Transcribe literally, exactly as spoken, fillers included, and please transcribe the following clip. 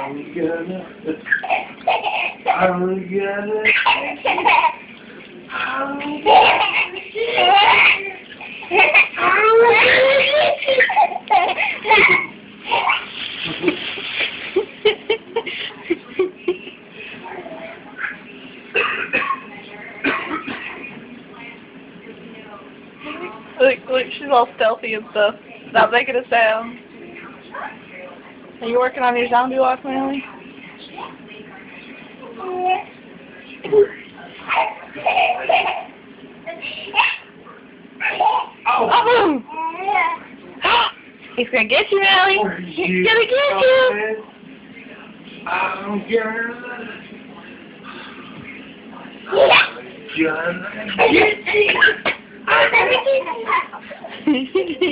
I'm gonna, I'm gonna, I'm Look, look, she's all stealthy and stuff. Not making a sound. Are you working on your zombie walk, Millie? Oh! He's gonna get you, Millie! He's gonna get you! I'm gonna, I'm gonna get you.